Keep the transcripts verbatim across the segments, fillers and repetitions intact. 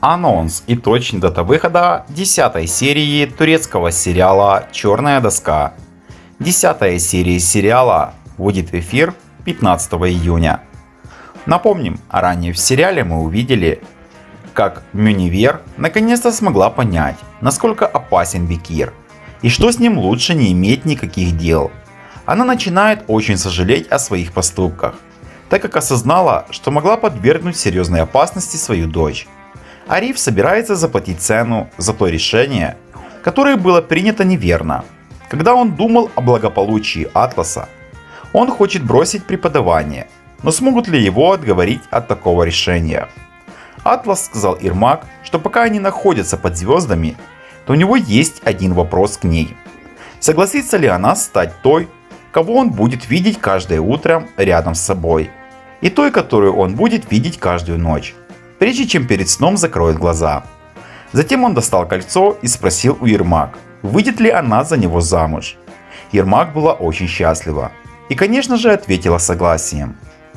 Анонс и точная дата выхода десятой серии турецкого сериала «Черная доска». Десятая серия сериала выйдет в эфир пятнадцатого июня. Напомним, ранее в сериале мы увидели, как Мюнивер наконец-то смогла понять, насколько опасен Бекир, и что с ним лучше не иметь никаких дел. Она начинает очень сожалеть о своих поступках, так как осознала, что могла подвергнуть серьезной опасности свою дочь. Ариф собирается заплатить цену за то решение, которое было принято неверно, когда он думал о благополучии Атласа. Он хочет бросить преподавание, но смогут ли его отговорить от такого решения? Атлас сказал Ирмак, что пока они находятся под звездами, то у него есть один вопрос к ней. Согласится ли она стать той, кого он будет видеть каждое утро рядом с собой, и той, которую он будет видеть каждую ночь, прежде чем перед сном закроет глаза. Затем он достал кольцо и спросил у Ирмак, выйдет ли она за него замуж. Ирмак была очень счастлива и, конечно же, ответила согласием.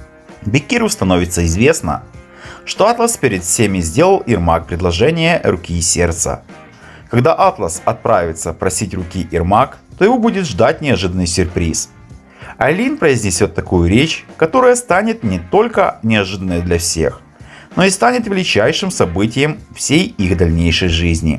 Бекиру становится известно, что Атлас перед всеми сделал Ирмак предложение руки и сердца. Когда Атлас отправится просить руки Ирмак, то его будет ждать неожиданный сюрприз. Айлин произнесет такую речь, которая станет не только неожиданной для всех, но и станет величайшим событием всей их дальнейшей жизни.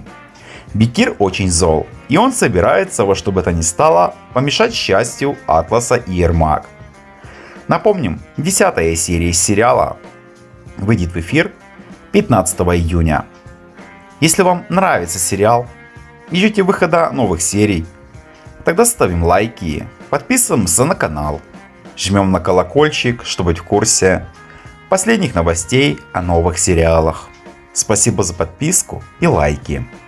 Бекир очень зол, и он собирается во что бы то ни стало помешать счастью Атласа и Ирмак. Напомним, десятая серия сериала выйдет в эфир пятнадцатого июня. Если вам нравится сериал и ждете выхода новых серий, тогда ставим лайки, подписываемся на канал, жмем на колокольчик, чтобы быть в курсе последних новостей о новых сериалах. Спасибо за подписку и лайки.